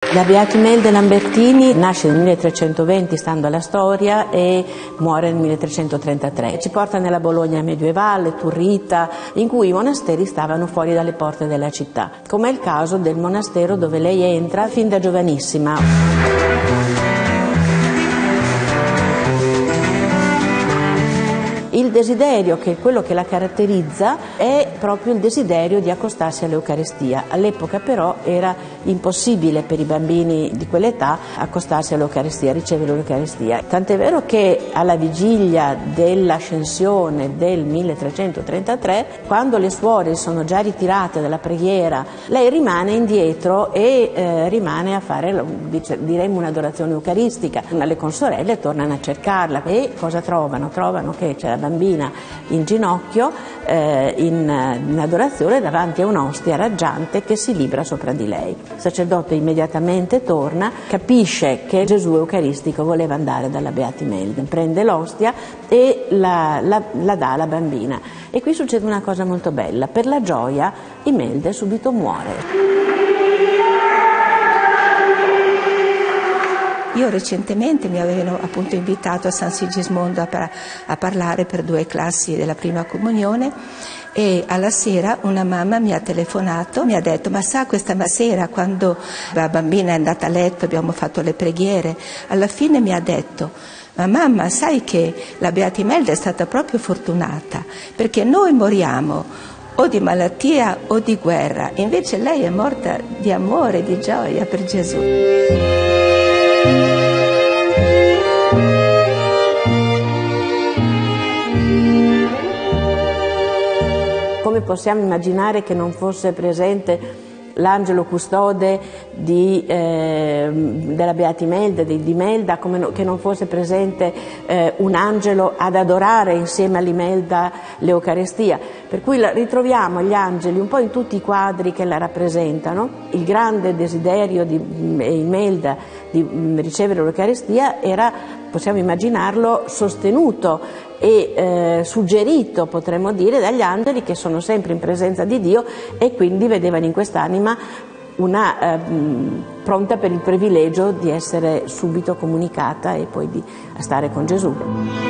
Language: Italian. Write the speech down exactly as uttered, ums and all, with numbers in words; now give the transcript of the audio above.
La Beata Imelda Lambertini nasce nel milletrecentoventi, stando alla storia, e muore nel milletrecentotrentatré. Ci porta nella Bologna medievale, turrita, in cui i monasteri stavano fuori dalle porte della città, come è il caso del monastero dove lei entra fin da giovanissima. Il desiderio, che è quello che la caratterizza, è proprio il desiderio di accostarsi all'Eucaristia. All'epoca però era impossibile per i bambini di quell'età accostarsi all'Eucaristia, ricevere l'Eucaristia. Tant'è vero che alla vigilia dell'ascensione del milletrecentotrentatré, quando le suore sono già ritirate dalla preghiera, lei rimane indietro e eh, rimane a fare, diremmo, un'adorazione eucaristica. Le consorelle tornano a cercarla e cosa trovano? Trovano che c'è la bambina in ginocchio eh, in, in adorazione davanti a un'ostia raggiante che si libra sopra di lei. Il sacerdote immediatamente torna, capisce che Gesù Eucaristico voleva andare dalla Beata Imelda, prende l'ostia e la, la, la dà alla bambina. E qui succede una cosa molto bella: per la gioia Imelda subito muore. Io recentemente mi avevano appunto invitato a San Sigismondo a, par- a parlare per due classi della prima comunione, e alla sera una mamma mi ha telefonato, mi ha detto: ma sa, questa sera quando la bambina è andata a letto, abbiamo fatto le preghiere, alla fine mi ha detto: ma mamma, sai che la Beata Imelda è stata proprio fortunata, perché noi moriamo o di malattia o di guerra, invece lei è morta di amore, di gioia per Gesù. Come possiamo immaginare che non fosse presente l'angelo custode di, eh, della Beata Imelda, di, di Imelda, come no, che non fosse presente eh, un angelo ad adorare insieme all'Imelda l'Eucaristia? Per cui la, ritroviamo gli angeli un po' in tutti i quadri che la rappresentano. Il grande desiderio di Imelda di ricevere l'Eucaristia era, possiamo immaginarlo, sostenuto e eh, suggerito, potremmo dire, dagli angeli, che sono sempre in presenza di Dio e quindi vedevano in quest'anima una eh, pronta per il privilegio di essere subito comunicata e poi di stare con Gesù.